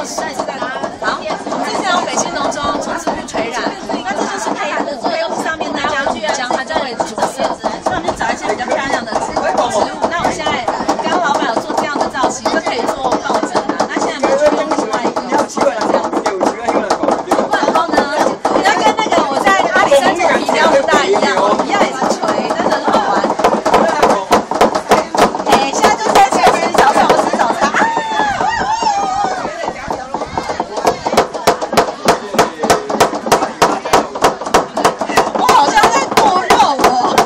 师。好，我们这是用北京农庄种子去垂染，那这就是配布，配布上面呢加入浆，它就会着色。所以我们就找一些比较漂亮的植物。那我们现在刚刚老板有做这样的造型，就可以做抱枕啊。那现在我们就用另外一个这样子。然后呢，要跟那个我在阿里山做皮雕不大一样，一样也是垂，但是很好玩。现在就在前面小小的吃早餐。我好像在剁肉哦。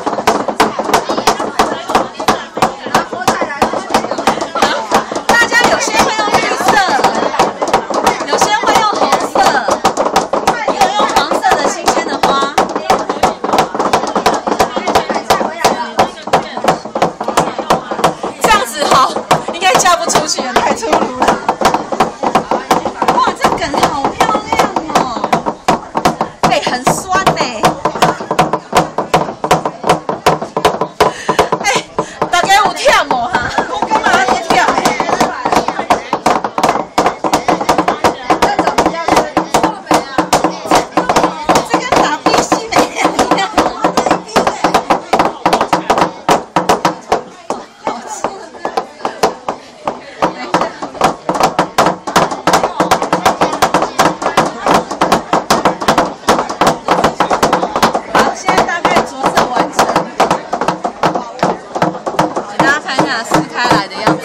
大家有些会用绿色，有些会用红色，也有用黄色的新鲜的花。这样子好，应该嫁不出去，太粗鲁了。哇，这梗好漂亮哦！很酸呢。大家有忝无哈？我干嘛要忝？这跟打飞机没两样。好吃。好，现在大概着色完成，给大家看一下撕开来的样子。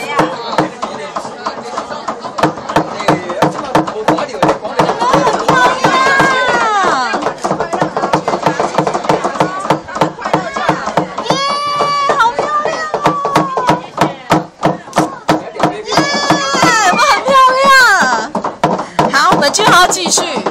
好，我们就要继续。